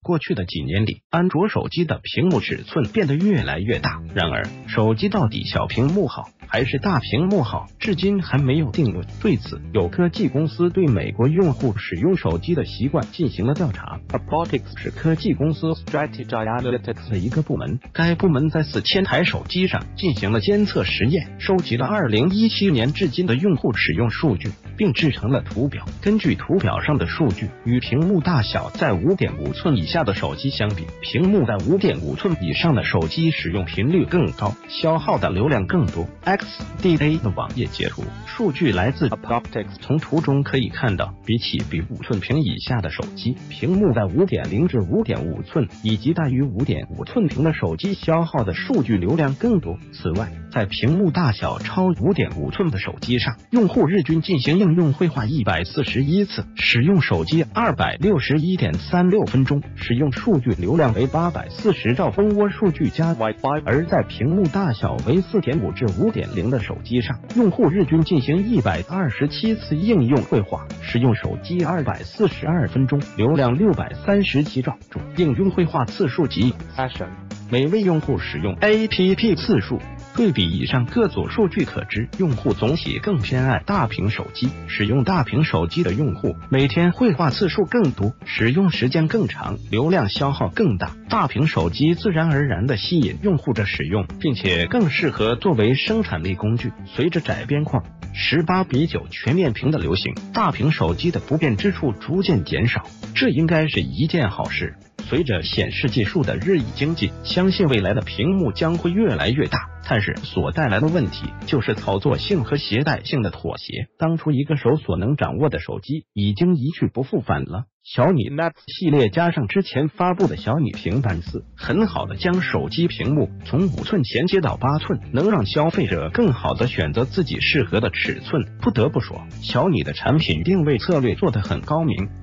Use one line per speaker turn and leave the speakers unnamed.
过去的几年里，安卓手机的屏幕尺寸变得越来越大。然而，手机到底小屏幕好还是大屏幕好，至今还没有定论。对此，有科技公司对美国用户使用手机的习惯进行了调查。Apotix 是科技公司 Strategy Analytics 的一个部门，该部门在4000台手机上进行了监测实验，收集了2017年至今的用户使用数据，并制成了图表。根据图表上的数据，与屏幕大小在5.5寸以下的手机相比，屏幕在5.5寸以上的手机使用频率更高，消耗的流量更多。XDA 的网页截图，数据来自 Apotix。从图中可以看到，比5寸屏以下的手机，屏幕在5.0至5.5寸以及大于5.5寸屏的手机消耗的数据流量更多。此外，在屏幕大小超5.5寸的手机上，用户日均进行应用绘画141次，使用手机261.36分钟，使用数据流量为840兆蜂窝数据加 WiFi。而在屏幕大小为4.5至5.0的手机上，用户日均进行127次应用绘画，使用手机242分钟，流量637兆。应用绘画次数及 session 每位用户使用 APP 次数。对比以上各组数据可知，用户总体更偏爱大屏手机。使用大屏手机的用户每天绘画次数更多，使用时间更长，流量消耗更大。大屏手机自然而然地吸引用户的使用，并且更适合作为生产力工具。随着窄边框18:9全面屏的流行，大屏手机的不便之处逐渐减少，这应该是一件好事。随着显示技术的日益精进，相信未来的屏幕将会越来越大，但是所带来的问题就是操作性和携带性的妥协。当初一个手所能掌握的手机已经一去不复返了。小米 Max 系列加上之前发布的小米平板4，很好的将手机屏幕从5寸衔接到8寸，能让消费者更好的选择自己适合的尺寸。不得不说，小米的产品定位策略做得很高明，